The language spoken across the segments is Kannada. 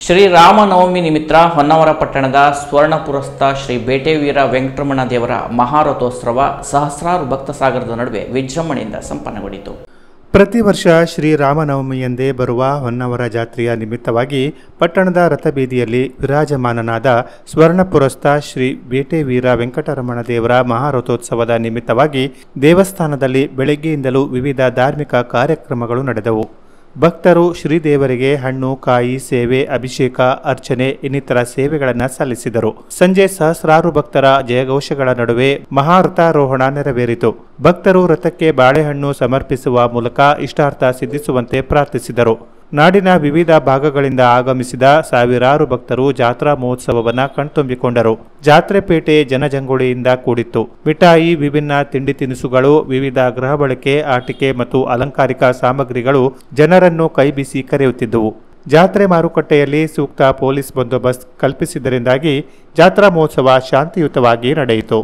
ಶ್ರೀರಾಮನವಮಿ ನಿಮಿತ್ತ ಹೊನ್ನಾವರ ಪಟ್ಟಣದ ಸ್ವರ್ಣಪುರಸ್ಥ ಶ್ರೀ ಬೇಟೆವೀರ ವೆಂಕಟರಮಣ ದೇವರ ಮಹಾರಥೋತ್ಸವ ಸಹಸ್ರಾರು ಭಕ್ತಸಾಗರದ ನಡುವೆ ವಿಜೃಂಭಣೆಯಿಂದ ಸಂಪನ್ನಗೊಂಡಿತು. ಪ್ರತಿ ವರ್ಷ ಶ್ರೀರಾಮನವಮಿಯಂದೇ ಬರುವ ಹೊನ್ನಾವರ ಜಾತ್ರೆಯ ನಿಮಿತ್ತವಾಗಿ ಪಟ್ಟಣದ ರಥಬೀದಿಯಲ್ಲಿ ವಿರಾಜಮಾನನಾದ ಸ್ವರ್ಣಪುರಸ್ಥ ಶ್ರೀ ಬೇಟೆವೀರ ವೆಂಕಟರಮಣ ದೇವರ ಮಹಾರಥೋತ್ಸವದ ನಿಮಿತ್ತವಾಗಿ ದೇವಸ್ಥಾನದಲ್ಲಿ ಬೆಳಗ್ಗೆಯಿಂದಲೂ ವಿವಿಧ ಧಾರ್ಮಿಕ ಕಾರ್ಯಕ್ರಮಗಳು ನಡೆದವು. ಭಕ್ತರು ಶ್ರೀದೇವರಿಗೆ ಹಣ್ಣು, ಕಾಯಿ, ಸೇವೆ, ಅಭಿಷೇಕ, ಅರ್ಚನೆ ಇನ್ನಿತರ ಸೇವೆಗಳನ್ನು ಸಲ್ಲಿಸಿದರು. ಸಂಜೆ ಸಹಸ್ರಾರು ಭಕ್ತರ ಜಯಘೋಷಗಳ ನಡುವೆ ಮಹಾರಥಾರೋಹಣ ನೆರವೇರಿತು. ಭಕ್ತರು ರಥಕ್ಕೆ ಬಾಳೆಹಣ್ಣು ಸಮರ್ಪಿಸುವ ಮೂಲಕ ಇಷ್ಟಾರ್ಥ ಸಿದ್ಧಿಸುವಂತೆ ಪ್ರಾರ್ಥಿಸಿದರು. ನಾಡಿನ ವಿವಿಧ ಭಾಗಗಳಿಂದ ಆಗಮಿಸಿದ ಸಾವಿರಾರು ಭಕ್ತರು ಜಾತ್ರಾ ಮಹೋತ್ಸವವನ್ನು ಕಣ್ತುಂಬಿಕೊಂಡರು. ಜಾತ್ರೆ ಪೇಟೆ ಜನಜಂಗುಳಿಯಿಂದ ಕೂಡಿತ್ತು. ಮಿಠಾಯಿ, ವಿಭಿನ್ನ ತಿಂಡಿ ತಿನಿಸುಗಳು, ವಿವಿಧ ಗೃಹ ಬಳಕೆ, ಆಟಿಕೆ ಮತ್ತು ಅಲಂಕಾರಿಕ ಸಾಮಗ್ರಿಗಳು ಜನರನ್ನು ಕೈಬೀಸಿ ಕರೆಯುತ್ತಿದ್ದವು. ಜಾತ್ರೆ ಮಾರುಕಟ್ಟೆಯಲ್ಲಿ ಸೂಕ್ತ ಪೊಲೀಸ್ ಬಂದೋಬಸ್ತ್ ಕಲ್ಪಿಸಿದ್ದರಿಂದಾಗಿ ಜಾತ್ರಾ ಮಹೋತ್ಸವ ಶಾಂತಿಯುತವಾಗಿ ನಡೆಯಿತು.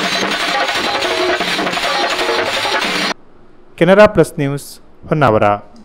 Canara plus news Honnavar.